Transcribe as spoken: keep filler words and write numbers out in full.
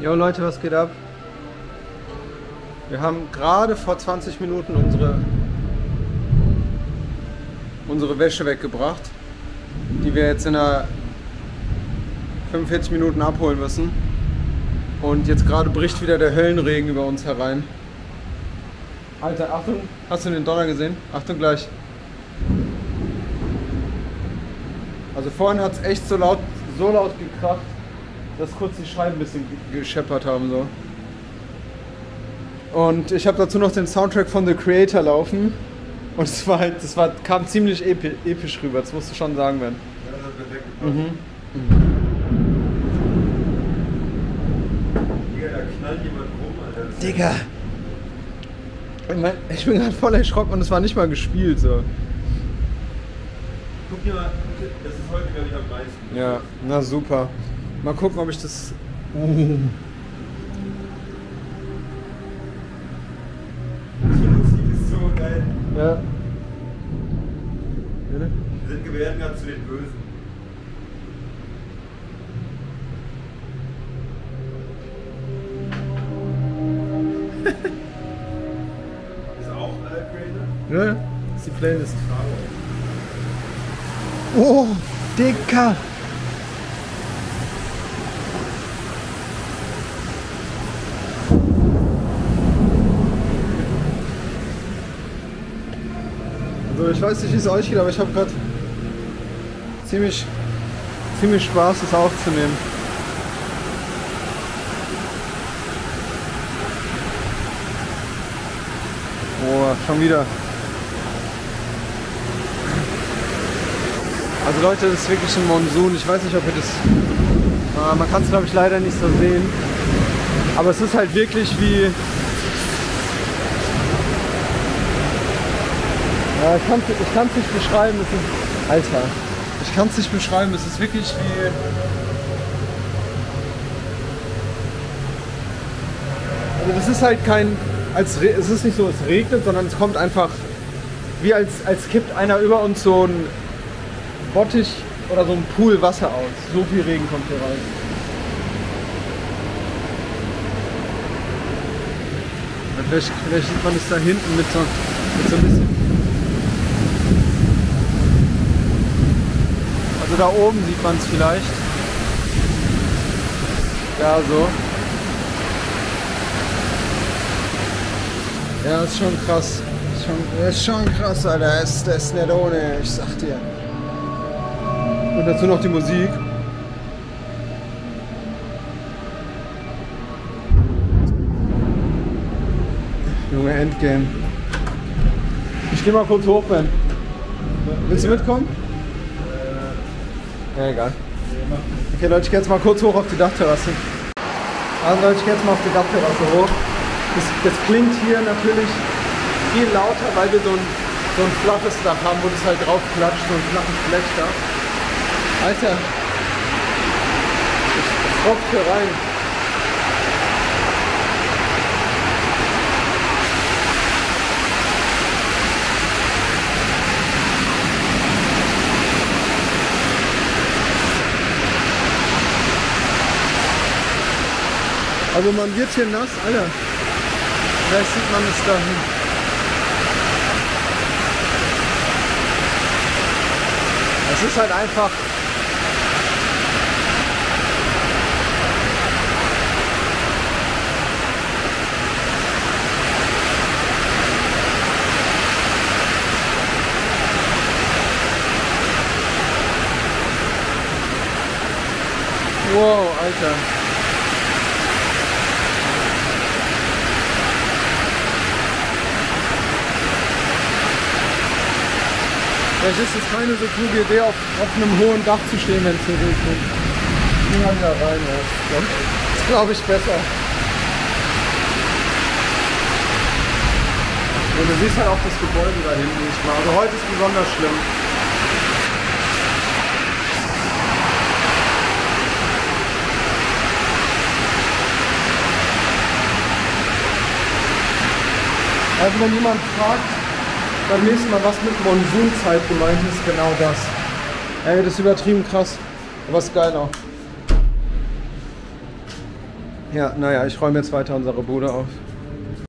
Jo Leute, was geht ab? Wir haben gerade vor zwanzig Minuten unsere, unsere Wäsche weggebracht, die wir jetzt in einer fünfundvierzig Minuten abholen müssen. Und jetzt gerade bricht wieder der Höllenregen über uns herein. Alter, Achtung, hast du den Donner gesehen? Achtung gleich. Also vorhin hat es echt so laut, so laut gekracht, dass kurz die Scheiben ein bisschen gescheppert haben. So. Und ich habe dazu noch den Soundtrack von The Creator laufen. Und es war halt, das war, kam ziemlich epi episch rüber, das musst du schon sagen, Ben. Ja, das hat perfekt gepasst. Mhm. Mhm. Digga, da knallt jemand rum, Alter. Digga! Ich, mein, ich bin gerade voll erschrocken und es war nicht mal gespielt. So. Guck dir mal, guck dir, das ist heute, glaube ich, am meisten. Ja, na super. Mal gucken, ob ich das... Uh. Die Musik ist so geil. Ja. Wir sind gewährt gerade zu den Bösen. Ist auch äh, Creator? Ja, das ist die Playlist. Oh, Dicker! Also ich weiß nicht, wie es euch geht, aber ich habe gerade ziemlich, ziemlich Spaß, das aufzunehmen. Oh, schon wieder. Also Leute, das ist wirklich ein Monsun. Ich weiß nicht, ob ihr das... Äh, man kann es, glaube ich, leider nicht so sehen. Aber es ist halt wirklich wie... Ja, ich kann es ich kann's nicht beschreiben. Es ist, Alter. Ich kann es nicht beschreiben. Es ist wirklich wie... Also das ist halt kein... Als Re es ist nicht so, es regnet, sondern es kommt einfach... Wie als, als kippt einer über uns so ein... Bottich oder so ein Pool Wasser aus. So viel Regen kommt hier rein. Vielleicht, vielleicht sieht man es da hinten mit so, mit so ein bisschen. Also da oben sieht man es vielleicht. Ja, so. Ja, ist schon krass. Ist schon, ist schon krass, Alter. Das ist, das ist nicht ohne, ich sag dir. Und dazu noch die Musik. Junge, Endgame. Ich geh mal kurz hoch, Ben. Willst du mitkommen? Ja, egal. Okay Leute, ich geh jetzt mal kurz hoch auf die Dachterrasse. Also Leute, ich geh jetzt mal auf die Dachterrasse hoch. Das, das klingt hier natürlich viel lauter, weil wir so ein, so ein flaches Dach haben, wo das halt drauf klatscht, so ein flaches Blechdach. Alter, ich tropft hier rein. Also man wird hier nass, Alter. Vielleicht sieht man es da hin. Es ist halt einfach... Wow, Alter. Vielleicht ist es keine so kluge Idee, auf, auf einem hohen Dach zu stehen, wenn es hier regnet. Gehen wir wieder rein, ja. Das ist, glaube ich, besser. Und du siehst halt auch das Gebäude da hinten nicht mal. Also heute ist besonders schlimm. Also wenn jemand fragt, beim nächsten Mal, was mit Monsunzeit gemeint ist, genau das. Ey, das ist übertrieben krass, aber ist geil auch. Ja, naja, ich räume jetzt weiter unsere Bude auf.